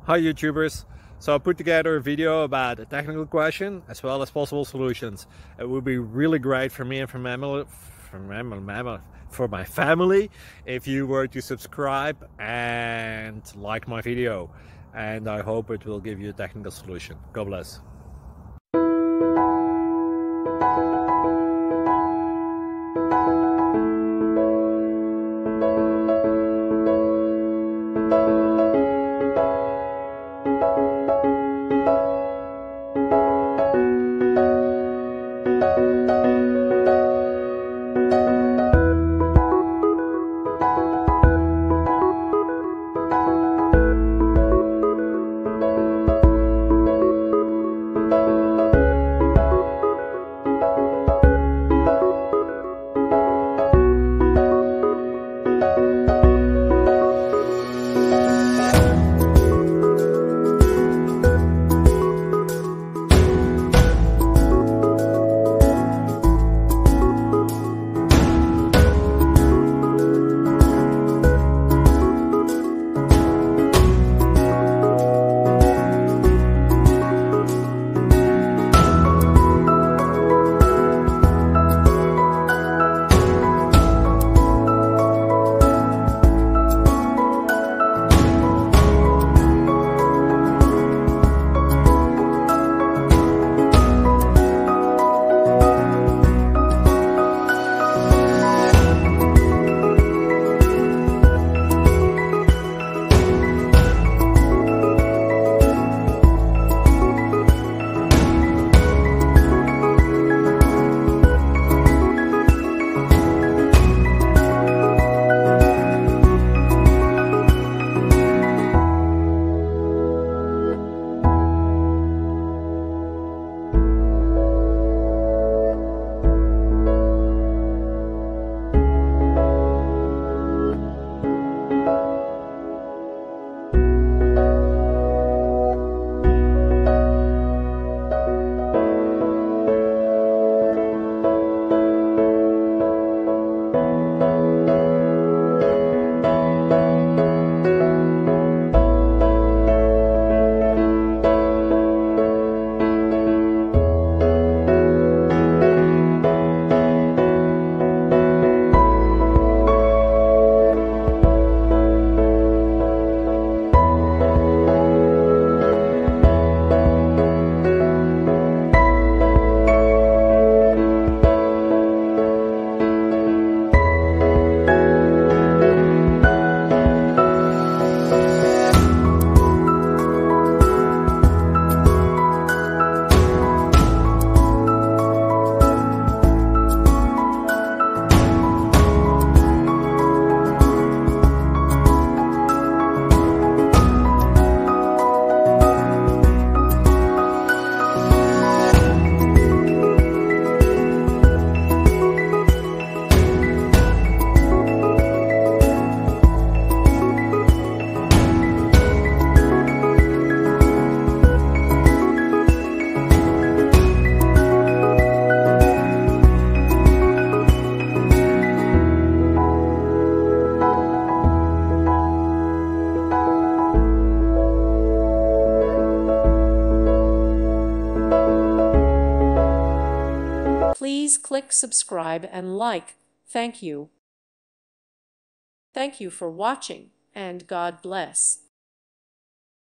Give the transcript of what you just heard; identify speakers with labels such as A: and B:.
A: Hi YouTubers! So I put together a video about a technical question as well as possible solutions. It would be really great for me and for my family if you were to subscribe and like my video, and I hope it will give you a technical solution. God bless.
B: Please click subscribe and like. Thank you. Thank you for watching, and God bless.